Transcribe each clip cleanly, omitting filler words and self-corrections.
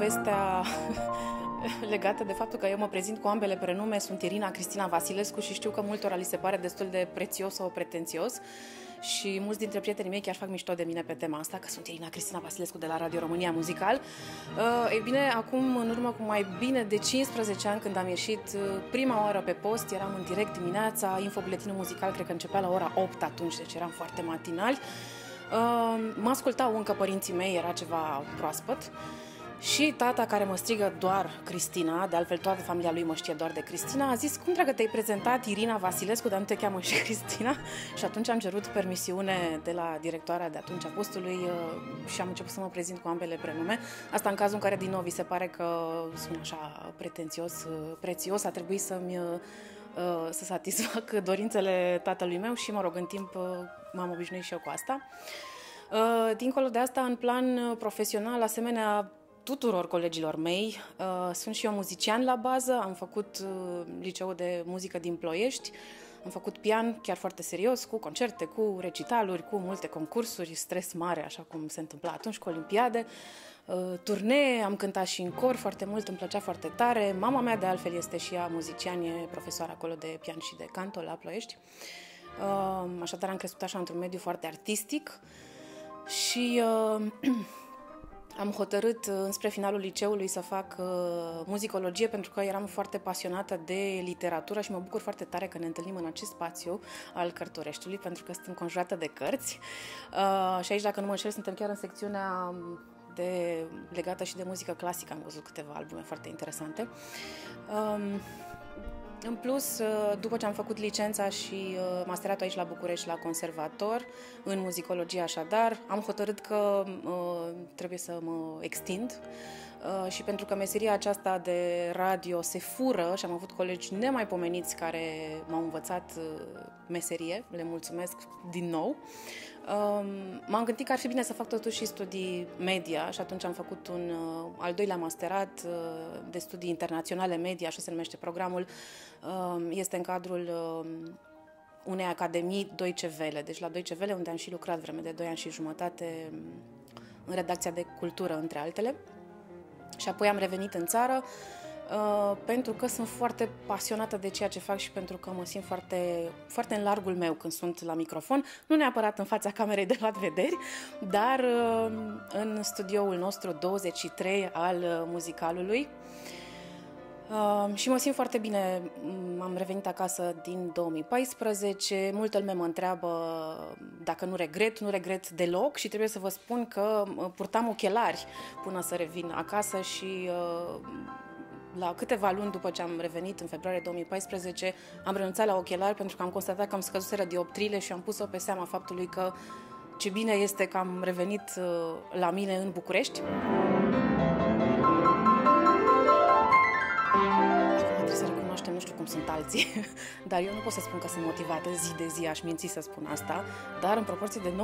povestea legată de faptul că eu mă prezint cu ambele prenume, sunt Irina Cristina Vasilescu și știu că multora li se pare destul de prețios sau pretențios și mulți dintre prietenii mei chiar fac mișto de mine pe tema asta, că sunt Irina Cristina Vasilescu de la Radio România Muzical. Ei bine, acum, în urmă cu mai bine de 15 ani, când am ieșit prima oară pe post, eram în direct dimineața, infobuletinul muzical cred că începea la ora 8 atunci, deci eram foarte matinali. Mă ascultau încă părinții mei, era ceva proaspăt. Și tata, care mă strigă doar Cristina, de altfel toată familia lui mă știe doar de Cristina, a zis: cum dragă te-ai prezentat Irina Vasilescu, dar nu te cheamă și Cristina? Și atunci am cerut permisiune de la directoarea de atunci a postului și am început să mă prezint cu ambele prenume. Asta în cazul în care, din nou, vi se pare că sunt așa pretențios, prețios, a trebuit să satisfac dorințele tatălui meu și, mă rog, în timp m-am obișnuit și eu cu asta. Dincolo de asta, în plan profesional, asemenea tuturor colegilor mei, sunt și eu muzician la bază, am făcut liceul de muzică din Ploiești, am făcut pian chiar foarte serios, cu concerte, cu recitaluri, cu multe concursuri, stres mare, așa cum se întâmpla atunci, cu olimpiade, turnee, am cântat și în cor foarte mult, îmi plăcea foarte tare. Mama mea, de altfel, este și ea muzician, e profesoară acolo de pian și de canto la Ploiești. Așadar am crescut așa într-un mediu foarte artistic și am hotărât înspre finalul liceului să fac muzicologie, pentru că eram foarte pasionată de literatură și mă bucur foarte tare că ne întâlnim în acest spațiu al Cărtureștiului, pentru că sunt înconjurată de cărți. Și aici, dacă nu mă înșel, suntem chiar în secțiunea legată și de muzică clasică. Am văzut câteva albume foarte interesante. În plus, după ce am făcut licența și masteratul aici la București, la conservator, în muzicologie așadar, am hotărât că trebuie să mă extind și pentru că meseria aceasta de radio se fură și am avut colegi nemaipomeniți care m-au învățat meserie, le mulțumesc din nou, m-am gândit că ar fi bine să fac totuși și studii media și atunci am făcut un al doilea masterat de studii internaționale media, așa se numește programul. Este în cadrul unei academii Deutsche Welle, deci la Deutsche Welle, unde am și lucrat vreme de 2 ani și jumătate în redacția de cultură, între altele. Și apoi am revenit în țară pentru că sunt foarte pasionată de ceea ce fac și pentru că mă simt foarte, foarte în largul meu când sunt la microfon, nu neapărat în fața camerei de luat vederi, dar în studioul nostru 23 al muzicalului. Și mă simt foarte bine. Am revenit acasă din 2014. Multă lume mă întreabă dacă nu regret deloc și trebuie să vă spun că purtam ochelari până să revin acasă și la câteva luni după ce am revenit, în februarie 2014, am renunțat la ochelari pentru că am constatat că am scăzuseră dioptriile și am pus-o pe seama faptului că ce bine este că am revenit la mine în București. Nu știu cum sunt alții, dar eu nu pot să spun că sunt motivată zi de zi, aș minți să spun asta, dar în proporție de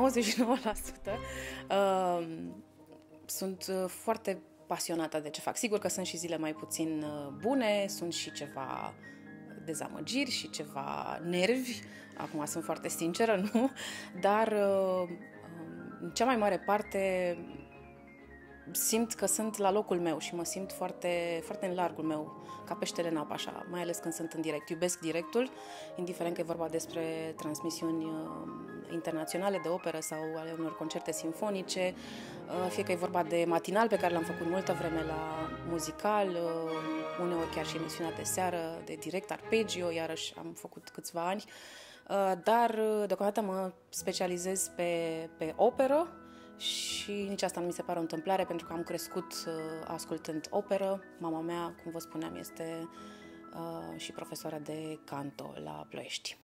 99% sunt foarte pasionată de ce fac. Sigur că sunt și zile mai puțin bune, sunt și ceva dezamăgiri și ceva nervi, acum sunt foarte sinceră, nu? Dar în cea mai mare parte simt că sunt la locul meu și mă simt foarte, foarte în largul meu, ca peștele în apă, așa, mai ales când sunt în direct. Iubesc directul, indiferent că e vorba despre transmisiuni internaționale de operă sau ale unor concerte simfonice, fie că e vorba de matinal, pe care l-am făcut multă vreme la muzical, uneori chiar și emisiunea de seară, de direct, arpegio, iarăși am făcut câțiva ani, dar deocamdată mă specializez pe operă. Și nici asta nu mi se pare o întâmplare, pentru că am crescut ascultând operă. Mama mea, cum vă spuneam, este și profesoară de canto la Ploiești.